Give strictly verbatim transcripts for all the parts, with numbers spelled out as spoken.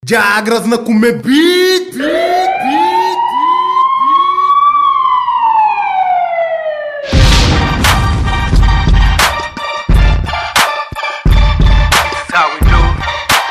Jagras na comer beat, beat, beat. This is how we do it.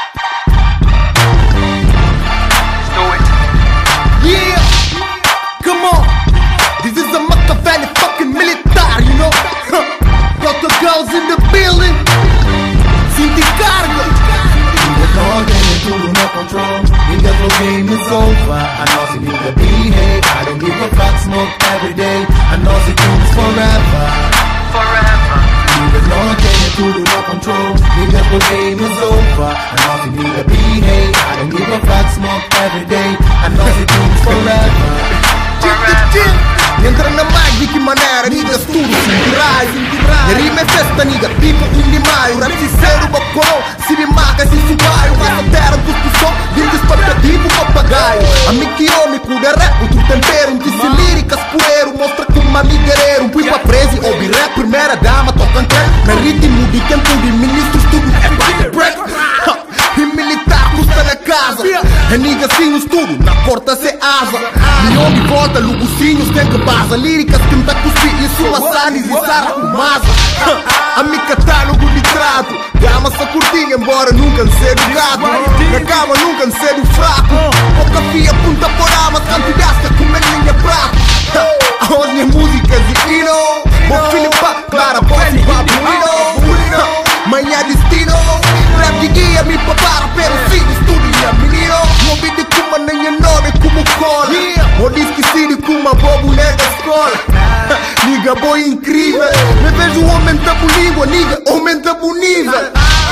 Let's do it. Yeah, come on. This is a Machiavelli fucking militar, you know. Huh. Got the girls in the building. Sinti cargo. Tudo no control, nigga, the game is over. I know see nigga behave, I don't give a fuck, smoke every day. I know see things forever, Forever. nigga, no game, tudo no control, nigga, the game is over. I know see nigga behave, I don't give a fuck, smoke every day. I know see things forever. Entra na mic di che maneira, nigga, studo, senti raio. Le rime festa, nigga, tipo un di maio. Rap si seru, baccolò, si rimaga, si subaio. Passa terra, tutto so, vinto aspettativo, papagaio. Amici amico del rap, tu tempero, un disse lirica, spuero. Mostra come amichereiro, poi pa presi, obi rap, primeira dama, tocca in te. Ma ritmo di canto di ministro, studio, e bate break. Il militar custa na casa. E nigga sim no studio, na porta se asa. Milhão de volta, lugucinhos tem que basa. Líricas que me dá cuspir e sua sanis e sara com masa. A mi catálogo de trato. Gama só curtinha, embora nunca ser do gato. Na cama nunca ser do fraco. Pouca fia, punta por alma, canto gasta com linha prato. As minhas músicas de hino. Vou filipar, clara, posse, babuino. Manhã destino. Rap de guia, me papara, pero sim, estudia, menino. Não vi de como nem é nome, como cola. Ou diz que sim, como uma bobo nega escola. Nigga, boy incrível. Me vejo aumenta a língua, nigga, aumenta o nível.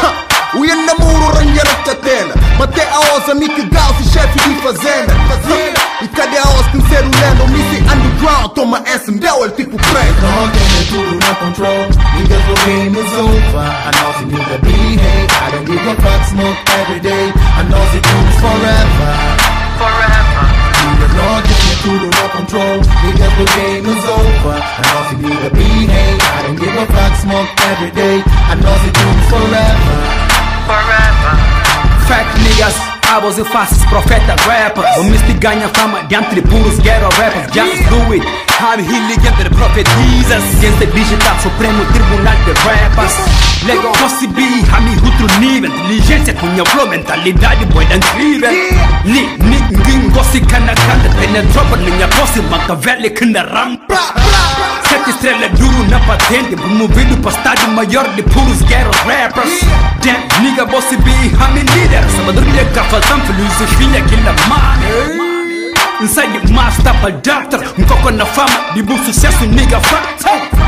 O ia namoro, ranhar a catena. Matei a osa, Mickey Gauss, chefe de fazenda. E cadê a osa que ser o lendo? Missy underground, toma essa, me deu ele tipo preto. No game, tudo no control, nigga, the game is over. I know see nigga behave, I don't give a fuck, smoke every day. I know see things forever, Forever. nigga, no game, tudo no control, nigga, the game is over. I know see nigga behave, I don't give a fuck, smoke every day. I know see things forever. Forever. Fact niggas, abos e faces, profeta rappers. O Misty ganha fama de entre puros ghetto rappers. Just do it, I'm healing entre profetizas. Ciência digital, supremo tribunal de rappers. Lego possibi, ami outro nível. Inteligência com minha flow, mentalidade boa e incrível. Li, ninguém gosta de cana canta. Penetrou por minha posse, Machiavelli que na rampa. Sete estrelas duro na patente, promovido para estádio maior de puros ghetto rappers. Damn, nigga, bossy be, I'm a leader. Sabedoria que faltam filosofia que la mano. Inside the master para doctor, um coco na fama, de bom sucesso, nigga, fact.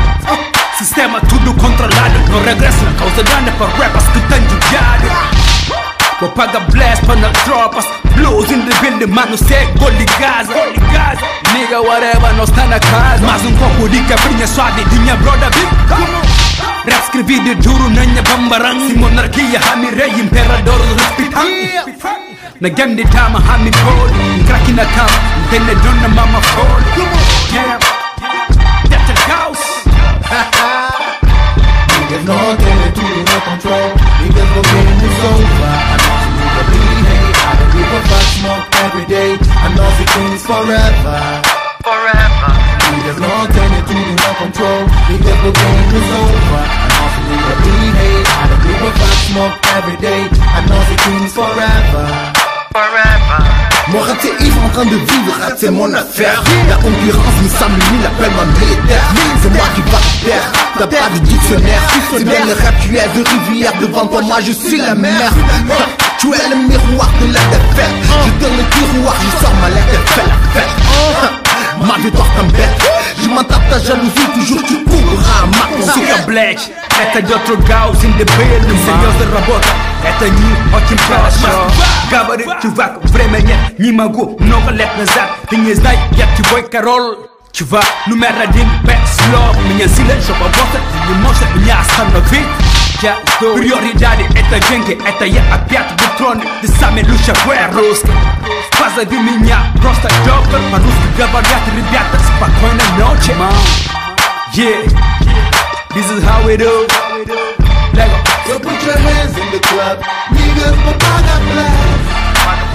Sistema tudo controlado, não regresso na causa dana para rappers que estão judiados. Vou pagar blast para nas tropas, blues in the building, mano, cê gol de Gaza. Nigga, whatever, nós tá na casa. Mas um copo de cabrinha suave, de minha brother, big. Rap escrevi de duro na minha bambarang. Se monarquia, hami rei, imperador do hospital. Na game de dama, hami gold. Um crack na cama, entendedor na mama fold. Yeah, that's a ghost. Niggas no game, tudo no control, niggas the game is over. I know see nigga behave, I don't give a fuck, smoke every day. I know see things forever, Forever. niggas no game, tudo no control, niggas the game is over. I know see nigga behave, I don't give a fuck, smoke every day. I know see things forever. Forever. Moi c'est Yves en train de vivre, rap c'est mon affaire. La concurrence me s'amène, l'appelle ma militaire. C'est moi qui va te faire, t'as pas de dictionnaire. C'est bien le rap, tu es de rivière. Devant toi moi je suis la mer. Tu es le miroir de la défaite. Je donne le tiroir, je sors ma lettre et fais la fête. Ma victoire t'embête. Je m'en tape ta jalousie, toujours tu courras à ma Suka Black, это de outro Gauss in the building. Серьезно работа, это не очень просто. Говорит чувак, время нет, не могу много лет назад. Ты не знаешь, я твой король. Чувак, номер один, бэкслоп. Меня сила, чтобы работать, ты не можешь меня остановить. Я приоритеты, это деньги, это я опять в троне. Ты сами лучше русский. Позови меня, просто доктор. По-русски говорят ребята, спокойной ночи. Yeah, this is how we do. Lego. So put your hands in the club, niggas, but I got blast.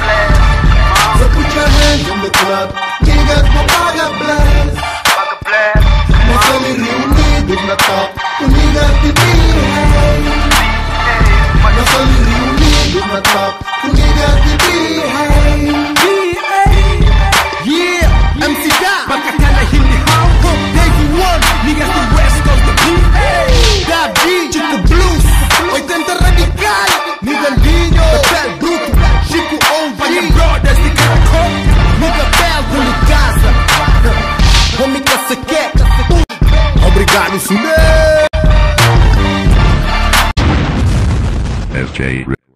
lugar no cine. S J